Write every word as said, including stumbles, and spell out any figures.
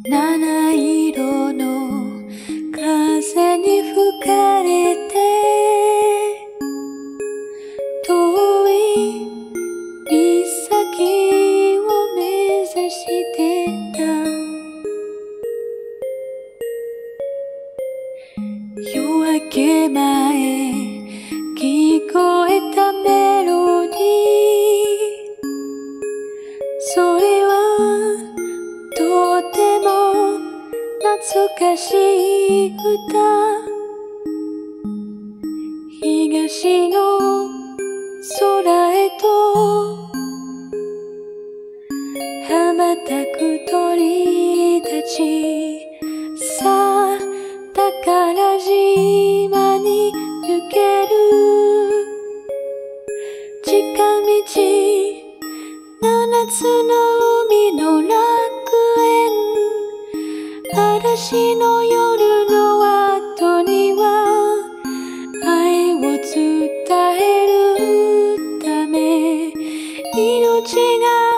七色の風に吹かれて遠い岬を目指してた。夜明け前聞こえたメロディー、それはとても懐かしい歌。東の空へと羽ばたく鳥たち、さあ宝島に行ける。近道七つの海の楽園、嵐の夜の後には愛を伝えるため命が